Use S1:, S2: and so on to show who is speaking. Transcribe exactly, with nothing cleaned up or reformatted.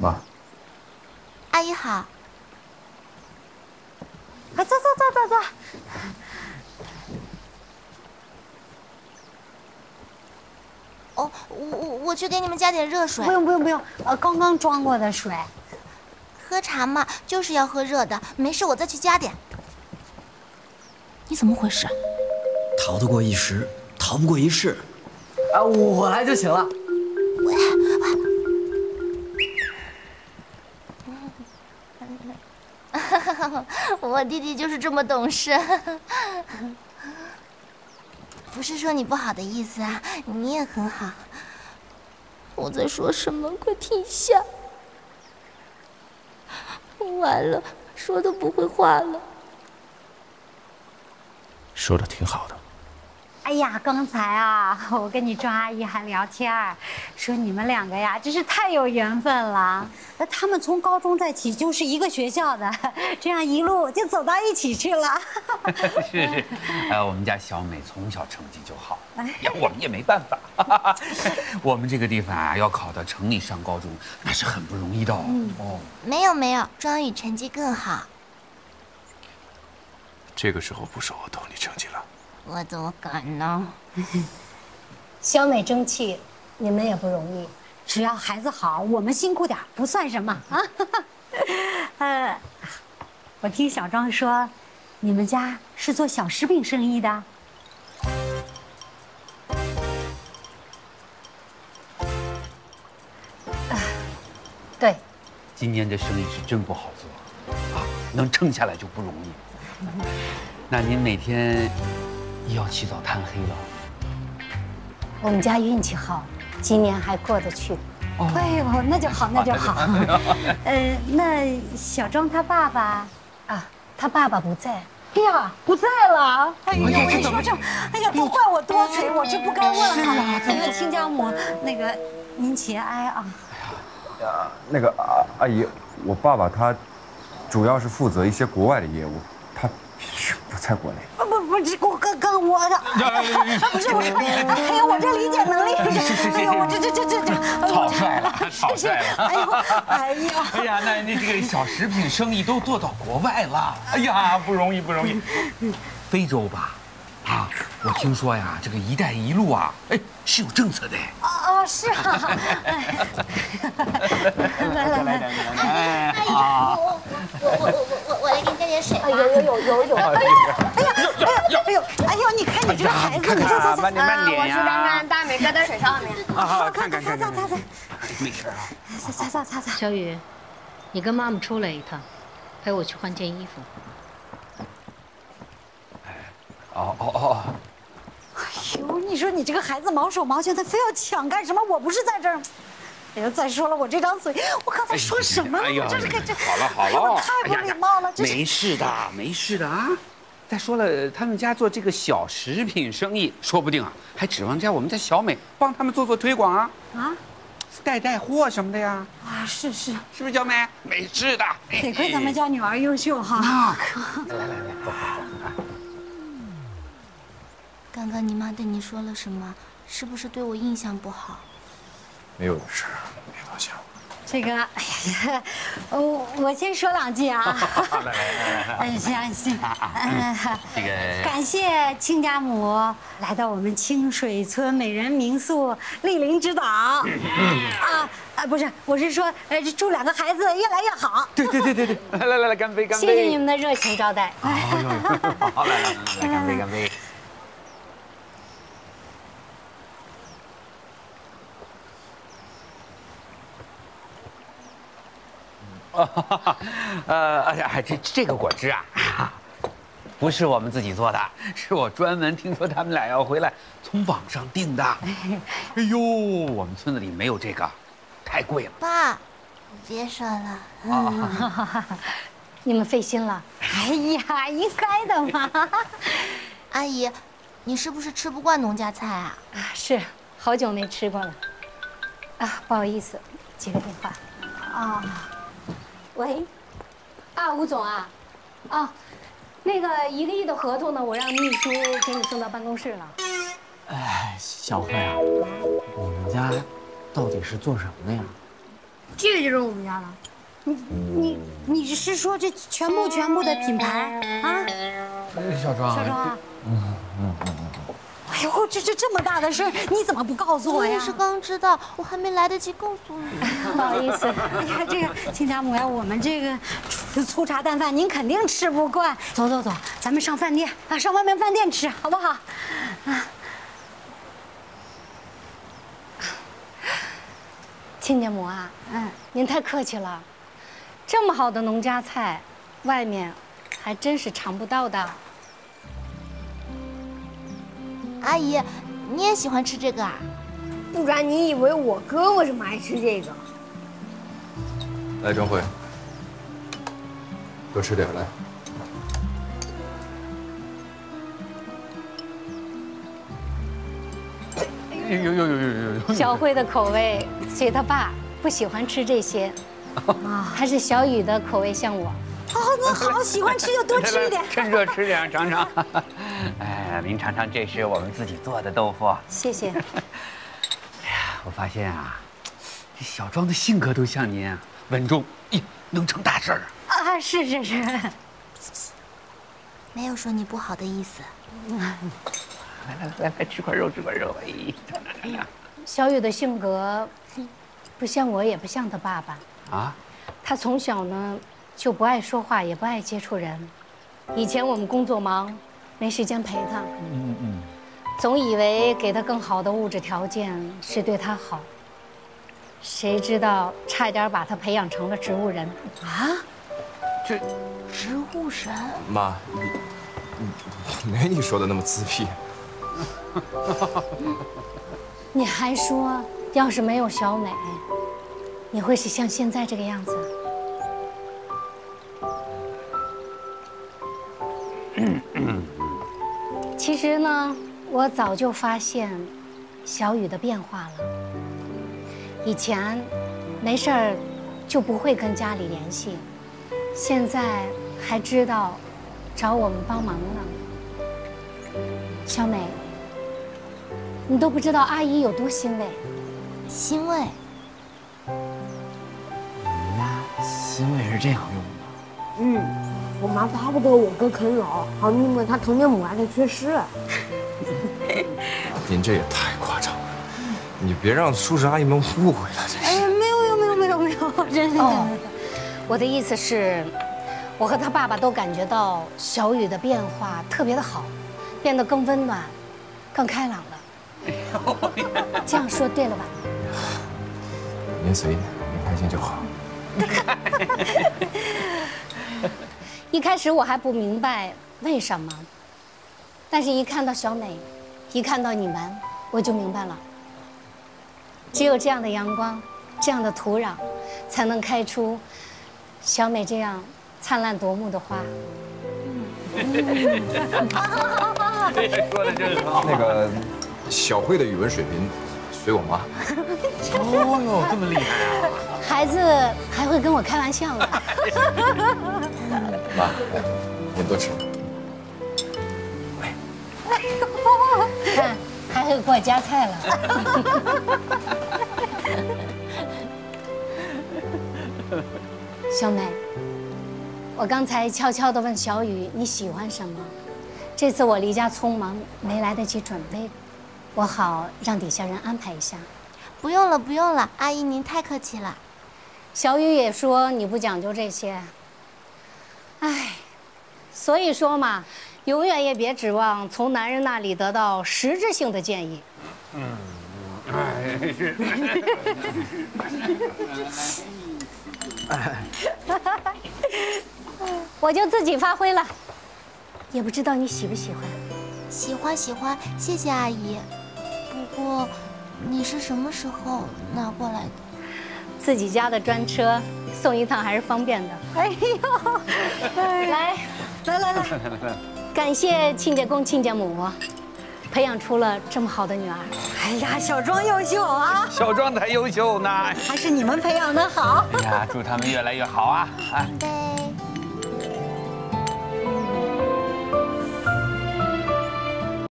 S1: 妈，
S2: 阿姨好。
S3: 快坐坐坐坐坐。
S2: 哦，我我我去给你们加点热水。
S3: 不用不用不用，呃，刚刚装过的水。
S2: 喝茶嘛，就是要喝热的。没事，我再去加点。你怎么回事？
S4: 逃得过一时，逃不过一世。
S5: 啊，我来就行了。
S2: 我弟弟就是这么懂事。不是说你不好的意思啊，你也很好。我在说什么？快停下！完了，说都不会话了。
S1: 说的挺好的。
S3: 哎呀，刚才啊，我跟你庄阿姨还聊天儿，说你们两个呀，真是太有缘分了。那他们从高中在一起就是一个学校的，这样一路就走到一起去了。
S6: 是是，呃，我们家小美从小成绩就好，呀，我们也没办法。我们这个地方啊，要考到城里上高中，那是很不容易的哦。
S2: 嗯、哦，没有没有，庄宇成绩更好。
S1: 这个时候不是我偷你成绩了。
S2: 我怎么敢呢？
S3: 小美争气，你们也不容易。只要孩子好，我们辛苦点不算什么啊。呃，我听小庄说，你们家是做小食品生意的。啊，对。
S6: 今年这生意是真不好做啊，能撑下来就不容易。那您哪天要起早贪黑了？
S3: 我们家运气好，今年还过得去。哦、哎呦，那就好，那就好。呃，那小庄他爸爸啊，他爸爸不在。哎呀，不在了！哎呀，我跟你说这，哎呀，都怪我多嘴，我这不该问哈。那个亲家母，那个您节哀啊。
S1: 哎呀，那个阿阿姨，我爸爸他主要是负责一些国外的业务，他平时不在国内。
S3: 不不不，这我刚刚我的，不是我，哎呀，我这理解能力，哎呦，我这这这这这，
S6: 草率了，草率了。
S3: 哎呦，哎呀，
S6: 哎呀，那那这个小食品生意都做到国外了，哎呀，不容易不容易。非洲吧？啊，我听说呀，这个“一带一路”啊，哎，是有政策的。
S3: 啊啊，是啊。来来来来来，
S2: 啊！我我我我我来给你加点水。
S3: 有有有有有。哎呀哎呀哎呀哎呦哎呦！你看你这个孩子，你这这这，
S6: 慢点慢点呀！
S7: 我去看看大美搁在水上面。
S6: 啊，看看看
S3: 看。擦擦擦擦，
S6: 没事啊。
S3: 擦擦擦擦擦。
S8: 小雨，你跟妈妈出来一趟，陪我去换件衣服。
S6: 哦哦哦！
S3: 哎呦，你说你这个孩子毛手毛脚，他非要抢干什么？我不是在这儿。哎呀，再说了，我这张嘴，我刚才说什么了？我这是给这……
S6: 好了好了，
S3: 太不礼貌了。这
S6: 没事的，没事的啊。再说了，他们家做这个小食品生意，说不定啊，还指望着我们家小美帮他们做做推广啊啊，带带货什么的呀。
S3: 啊，是是，
S6: 是不是小美？没事的。
S3: 得亏咱们家女儿优秀哈。
S6: 那可。来来来，走走走。
S2: 刚刚你妈对你说了什么？是不是对我印象不好？
S1: 没有的事，别多想。
S3: 这个，哎呀，我我先说两句啊。
S6: 来来来来，
S3: 嗯，行行，
S6: 嗯，这个
S3: 感谢亲家母来到我们清水村美人民宿莅临指导。啊啊，不是，我是说，呃，祝两个孩子越来越好。
S6: 对对对对对，来来来来，干杯干杯！
S8: 谢谢你们的热情招待。
S6: 好，来来来来，干杯干杯！啊，呃，哎呀，这这个果汁啊，不是我们自己做的，是我专门听说他们俩要回来，从网上订的。哎呦，我们村子里没有这个，太贵了。
S2: 爸，别说了。
S3: 啊，你们费心了。哎呀，应该的嘛。
S2: 阿姨，你是不是吃不惯农家菜啊？
S3: 啊，是，好久没吃过了。啊，不好意思，接个电话。啊。喂，啊，吴总啊，啊，那个一个亿的合同呢，我让秘书给你送到办公室了。
S5: 哎，小慧啊，你们家到底是做什么的呀？
S7: 这个就是我们家的。
S3: 你你你是说这全部全部的品牌啊？
S6: 小庄，
S3: 小庄，嗯嗯嗯。哎呦，这这这么大的事儿，你怎么不告诉我呀？
S2: 我也是刚知道，我还没来得及告诉你。
S3: 不好意思，哎呀，这个亲家母呀，我们这个粗茶淡饭您肯定吃不惯。走走走，咱们上饭店啊，上外面饭店吃，好不好？啊，亲家母啊，嗯，您太客气了，这么好的农家菜，外面还真是尝不到的。
S2: 阿姨，你也喜欢吃这个啊？
S7: 不然你以为我哥为什么爱吃这个？
S1: 来，张慧，多吃点来。
S6: 有有有有有有。
S3: 小慧的口味随他爸不喜欢吃这些，啊，还是小雨的口味像我。哦，那好，喜欢吃就多吃一点，
S6: 趁热吃点尝尝。哎，您尝尝，这是我们自己做的豆腐。
S3: 谢谢。
S6: 哎呀，我发现啊，这小庄的性格都像您啊，稳重，咦，能成大事儿
S3: 啊！是是是，
S2: 没有说你不好的意思。
S6: 来来来来，吃块肉，吃块肉。哎，尝尝尝尝。
S3: 小雨的性格，不像我，也不像他爸爸啊。他从小呢就不爱说话，也不爱接触人。以前我们工作忙，没时间陪他。嗯嗯。总以为给他更好的物质条件是对他好，谁知道差一点把他培养成了植物人啊！
S6: 这
S2: 植物人？
S1: 妈，你没你说的那么自闭。
S3: 你还说，要是没有小美，你会是像现在这个样子？其实呢，我早就发现小雨的变化了。以前没事儿就不会跟家里联系，现在还知道找我们帮忙了。小美，你都不知道阿姨有多欣慰。
S2: 欣慰？
S6: 你妈欣慰是这样用的？
S7: 嗯。我妈巴不得我哥啃老，好弥补他童年母爱的缺失。
S1: 您这也太夸张了，你别让叔叔阿姨们误会了。
S3: 哎，没有没有没有没有，真的。哦，我的意思是，我和他爸爸都感觉到小雨的变化特别的好，变得更温暖，更开朗了。这样说对了吧？
S1: 您随意，您开心就好。
S3: 一开始我还不明白为什么，但是一看到小美，一看到你们，我就明白了。只有这样的阳光，这样的土壤，才能开出小美这样灿烂夺目的花。
S6: 说的真好。
S1: 那个小慧的语文水平随我妈。
S6: 哦哟，这么厉害啊！
S3: 孩子还会跟我开玩笑呢。
S1: 妈，来，您多吃。
S3: 哎呦，看还会给我夹菜了。小美，我刚才悄悄地问小雨你喜欢什么，这次我离家匆忙，没来得及准备，我好让底下人安排一下。
S2: 不用了，不用了，阿姨您太客气了。
S3: 小雨也说你不讲究这些，哎，所以说嘛，永远也别指望从男人那里得到实质性的建议。嗯，哎是。我就自己发挥了，也不知道你喜不喜欢。
S2: 喜欢喜欢，谢谢阿姨。不过，你是什么时候拿过来的？
S3: 自己家的专车，送一趟还是方便的。哎呦，来来来来来，感谢亲家公亲家母，培养出了这么好的女儿。哎呀，小庄优秀啊！
S6: 小庄才优秀呢，
S3: 还是你们培养的好。
S6: 哎呀，祝他们越来越好啊！啊。
S2: 对。